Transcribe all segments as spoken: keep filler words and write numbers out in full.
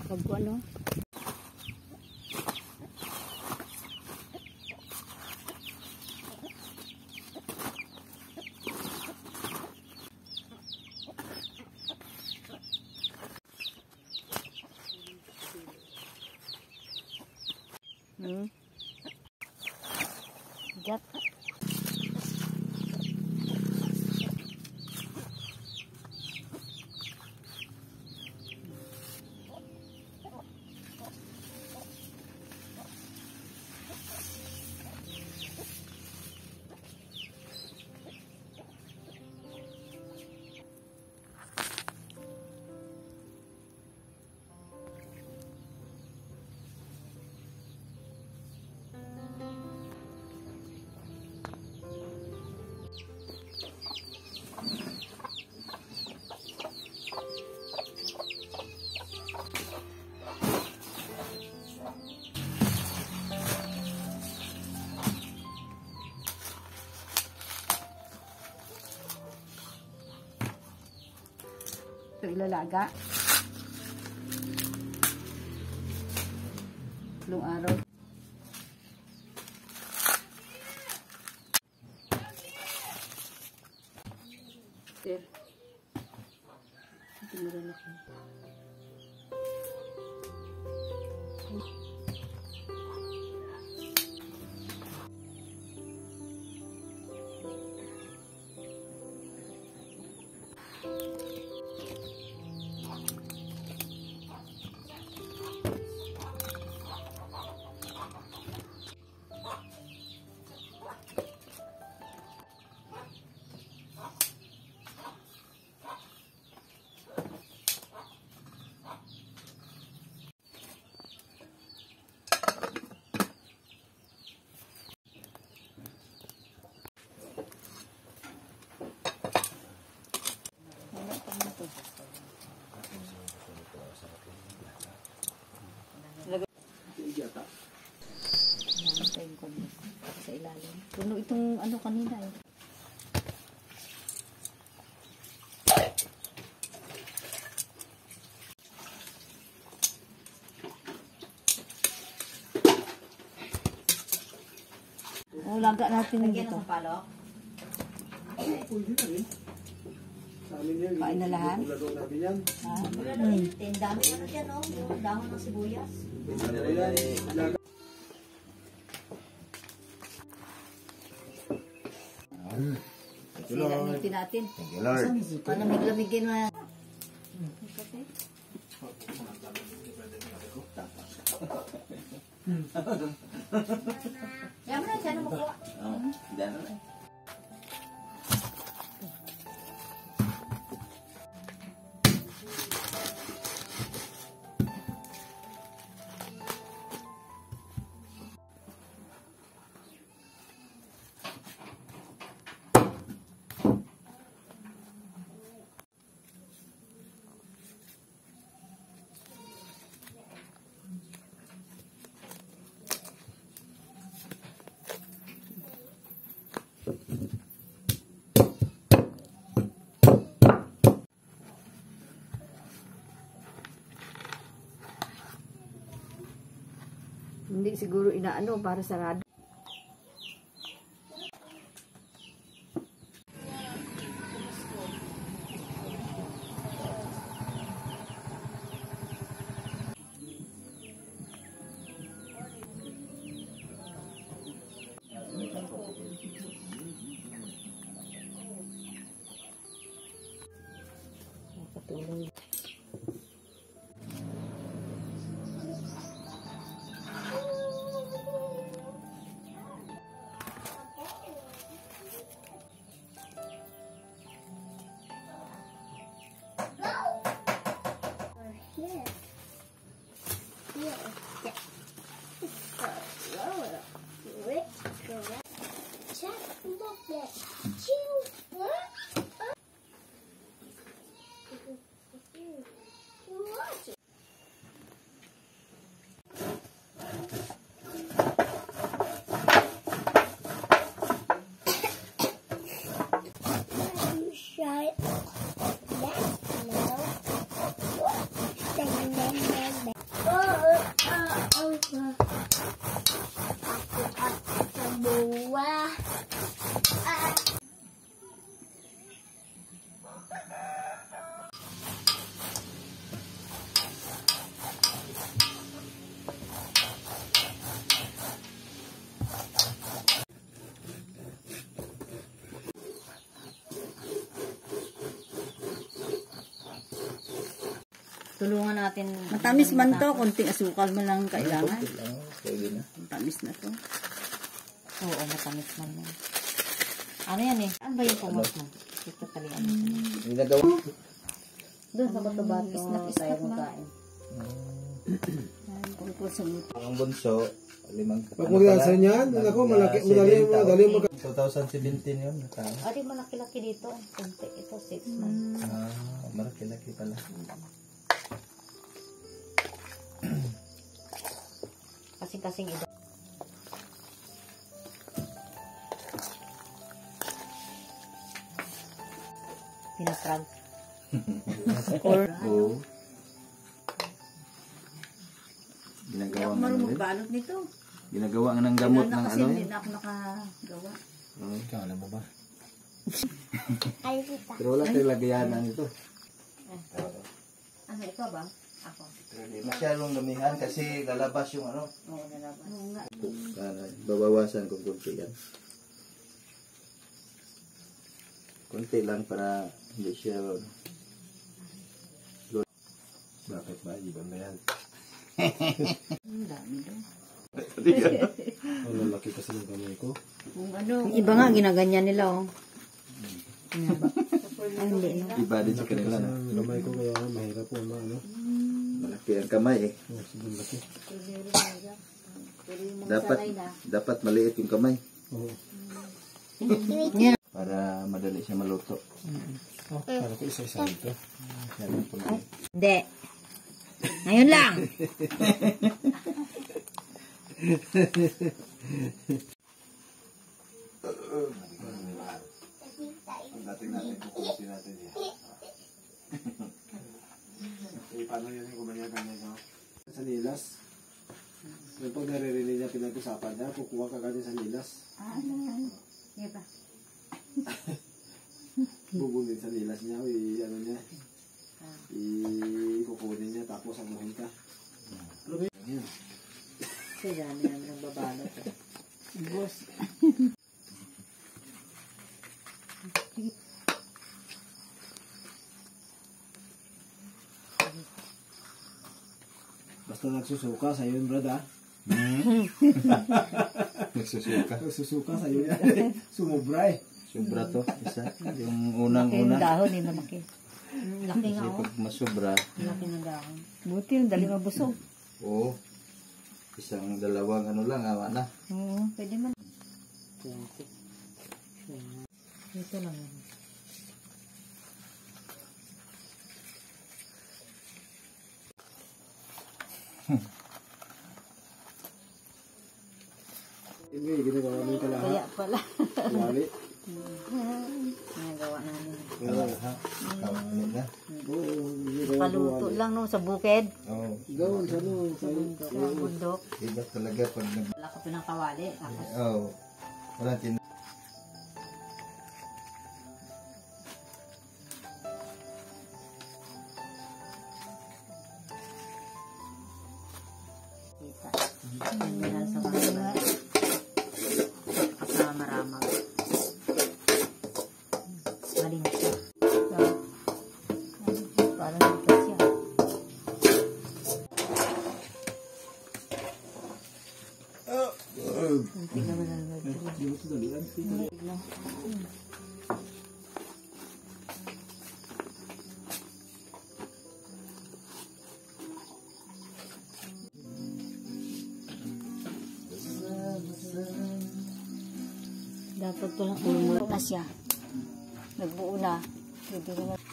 Pag ano? Hmm. Gat. Ito ilalaga. Long araw. Sir. Ito malalaki. Sa ilalim. Puno itong ano kanina eh. Oh, laga natin dito. Kain na lahat? Ah, hmm. Dami na na dyan, oh. Yung dahon ng sibuyas. Silamitin natin. Thank you, Lord. Panamig-lamigin mo. Yan mo na, siya na makuha. Oo, diyan na lang. Hindi siguro inaano para sarado. Patuloy. Tulungan natin. Matamis man to, konting asukal mo lang kailangan. Pwede na. Matamis na to. Oo, matamis man yan. Ano yan eh? Ano ba yung kumot mo? Ito talian mo. Ginagawa. Doon sa bato-bato tayo magkain. Tungkol sa muto. Ang bunso, limang Pag mag-answer niyan, ako, malaki, madali mo, madali mo. twenty seventeen yun. Nakao. Ah, di malaki-laki dito. Kunti. Ito, six months. Ah, malaki-laki pala. Kasing-kasing ito. Pinatrag. Oo. Hindi Ginagawa ako nga marunong ng magbalot nito. Ginagawa nga ng gamot Kailan ng kasi ano hindi eh. na ako nakagawa. Oo. Kala mo ba? Pero wala tayong lagayanan ito. Ano ito ba? Ako. Hindi masyadong damihan kasi lalabas yung ano. Oo, nalabas. Oo nga. Ano, babawasan kung kunti yan. Kunti lang para hindi siya. Bakit ba? Ibang na yan. Ang dami doon. Ang lalaki kasi ng kamay ko. Kung ano. Iba nga, ginaganyan nila oh. Ay, hindi no. Iba din sa kanila na. Ang kamay ko kaya mahirap po ma, ano? Malaki ang kamay eh. Oh, sige, laki. Pero yung mga Dapat sanay na. dapat maliit yung kamay Oo. para madali siya maluto. Oh, kala ko isa-isa dito. Masyadong kunti. Hindi. Ngayon lang. Natin natin kukulitin natin yan. Eh, paano yun yung kumanya-kanya ko? Sa nilas. Yung pag nare-relay niya pinag-usapan niya, kukuha ka ganyan sa nilas. Ah, ano yan? Sige pa. Bubunin sa nilas niya, i ano niya, i-kukunin niya, tapos anuhin ka. Kasi dami namin ang babalot. Boss. Basta nagsusuka sa'yo yun, brad, ha? Nagsusuka. Nagsusuka sa'yo yan. Sumubra eh. Sobra to. Isa. Yung Yung unang-una. dahon eh, malaki. Laki Kasi nga oh. pag masobra, Laki ng dahon. Buti yung dali mabusog. oo. Isang dalawang ano lang, awa na. Oo, pwede man. Ito lang yun. Hindi, ginagawa mo yung Kaya kalahat. pala. Wali. Nagawa namin. Kalaha. Kawanin na. Oo, ginagawa mo Paluto wali. lang no, sa bukid. Oo. Gawin sa ano, sa Sa bundok. Iba talaga pag nag... Wala ka pinakawali. Tapos Oo. Wala tin... kita. Hindi na sa mga kasama maramag. Galing siya. Parang dito siya. Hindi naman ang nagdito. Hindi mo ito dalian. Dapat ko lang umulot na siya. Nagbuo na. Pwede na na.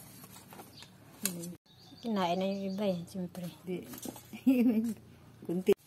Kinain na yung iba eh, siyempre. Kunti.